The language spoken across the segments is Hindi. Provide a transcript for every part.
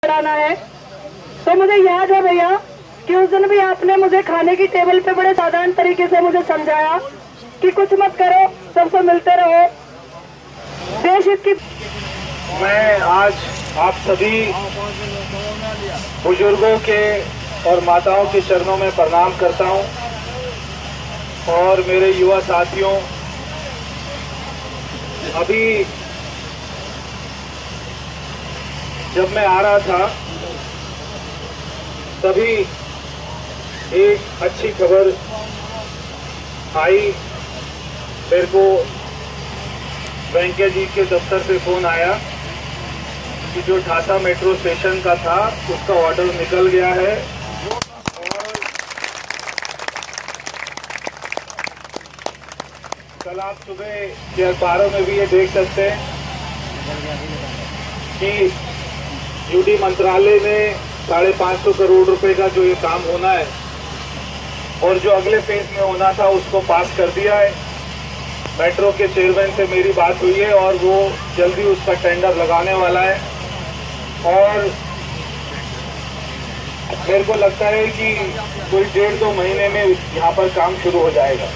बढ़ाना है। तो मुझे याद है भैया कि उस दिन भी आपने मुझे खाने की टेबल पे बड़े साधारण तरीके से मुझे समझाया कि कुछ मत करो, सबसे मिलते रहो, देश हित की। मैं आज आप सभी बुजुर्गों के और माताओं के चरणों में प्रणाम करता हूं और मेरे युवा साथियों, अभी जब मैं आ रहा था तभी एक अच्छी खबर आई मेरे को। वेंकैया जी के दफ्तर से फोन आया कि जो ढासा मेट्रो स्टेशन का था उसका ऑर्डर निकल गया है और कल आप सुबह के अखबारों में भी ये देख सकते हैं कि यूडी मंत्रालय में 550 करोड़ रुपए का जो ये काम होना है और जो अगले फेज में होना था उसको पास कर दिया है। मेट्रो के चेयरमैन से मेरी बात हुई है और वो जल्दी उसका टेंडर लगाने वाला है और मेरे को लगता है कि कोई 1.5-2 महीने में यहाँ पर काम शुरू हो जाएगा।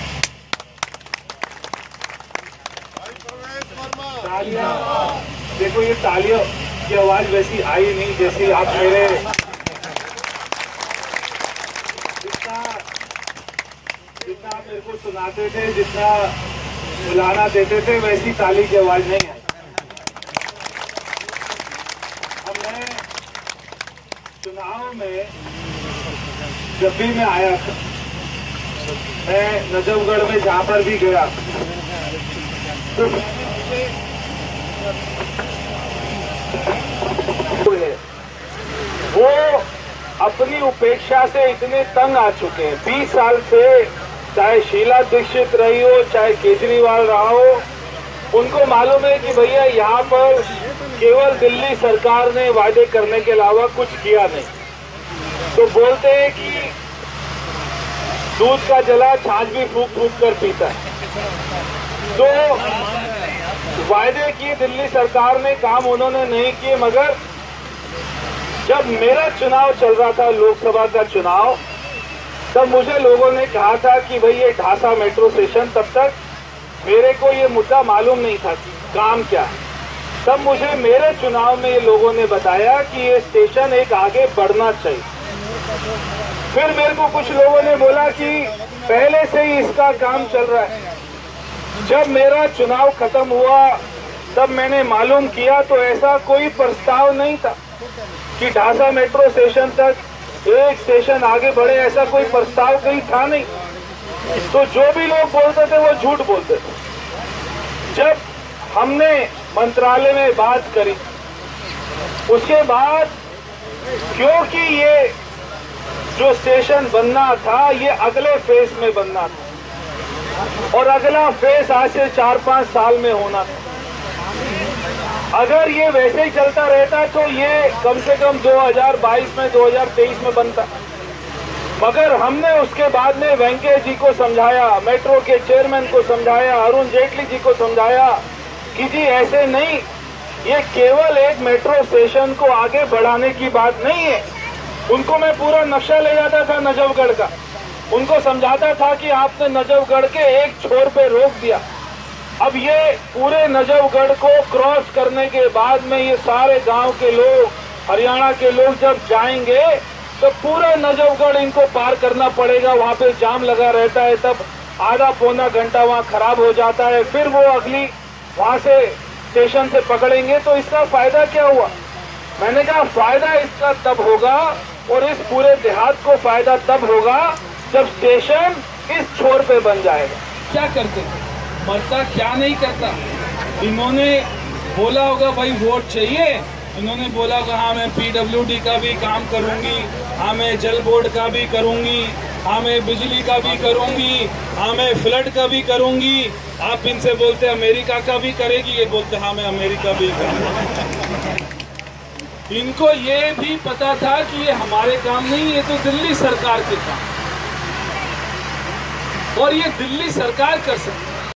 तालियां, देखो ये तालियों की आवाज वैसी आई नहीं जैसी आप मेरे जितना आप मेरे को सुनाते थे, जितना बुलाना देते थे, वैसी ताली की आवाज नहीं आई। अब मैं चुनाव में जब भी मैं आया था, मैं नजफगढ़ में जहां पर भी गया तो वो अपनी उपेक्षा से इतने तंग आ चुके हैं। 20 साल से चाहे शीला दीक्षित रही हो, चाहे केजरीवाल रहा हो, उनको मालूम है कि भैया यहाँ पर केवल दिल्ली सरकार ने वादे करने के अलावा कुछ किया नहीं। तो बोलते हैं कि दूध का जला छाछ भी फूंक फूंक कर पीता है। तो वायदे किए दिल्ली सरकार ने, काम उन्होंने नहीं किए। मगर जब मेरा चुनाव चल रहा था, लोकसभा का चुनाव, तब मुझे लोगों ने कहा था कि भाई ये ढासा मेट्रो स्टेशन, तब तक मेरे को ये मुद्दा मालूम नहीं था कि काम क्या है। तब मुझे मेरे चुनाव में ये लोगों ने बताया कि ये स्टेशन एक आगे बढ़ना चाहिए। फिर मेरे को कुछ लोगों ने बोला कि पहले से ही इसका काम चल रहा है। जब मेरा चुनाव खत्म हुआ तब मैंने मालूम किया तो ऐसा कोई प्रस्ताव नहीं था कि ढासा मेट्रो स्टेशन तक एक स्टेशन आगे बढ़े, ऐसा कोई प्रस्ताव कहीं था नहीं। तो जो भी लोग बोलते थे वो झूठ बोलते थे। जब हमने मंत्रालय में बात करी उसके बाद, क्योंकि ये जो स्टेशन बनना था ये अगले फेज में बनना था और अगला फेज आज से 4-5 साल में होना था। अगर ये वैसे ही चलता रहता तो ये कम से कम 2022 में, 2023 में बनता। मगर हमने उसके बाद में वेंकैया जी को समझाया, मेट्रो के चेयरमैन को समझाया, अरुण जेटली जी को समझाया कि जी ऐसे नहीं, ये केवल एक मेट्रो स्टेशन को आगे बढ़ाने की बात नहीं है। उनको मैं पूरा नक्शा ले जाता था नजफगढ़ का, उनको समझाता था कि आपने नजफगढ़ के एक छोर पे रोक दिया। अब ये पूरे नजफगढ़ को क्रॉस करने के बाद में ये सारे गांव के लोग, हरियाणा के लोग जब जाएंगे तो पूरा नजफगढ़ इनको पार करना पड़ेगा। वहां पे जाम लगा रहता है, तब आधा-पौना घंटा वहां खराब हो जाता है। फिर वो अगली वहां से स्टेशन से पकड़ेंगे। तो इसका फायदा क्या हुआ? मैंने कहा फायदा इसका तब होगा और इस पूरे देहात को फायदा तब होगा जब स्टेशन इस छोर पे बन जाएगा। क्या करते थे, मरता क्या नहीं करता। इन्होंने बोला होगा भाई वोट चाहिए, इन्होंने बोला होगा हाँ मैं PWD का भी काम करूंगी, हाँ मैं जल बोर्ड का भी करूंगी, हाँ मैं बिजली का भी करूंगी, हाँ मैं फ्लड का भी करूंगी। आप इनसे बोलते अमेरिका का भी करेगी, ये बोलते हाँ मैं अमेरिका भी करूंगी। इनको ये भी पता था कि ये हमारे काम नहीं, ये तो दिल्ली सरकार के काम, और ये दिल्ली सरकार कर सकती।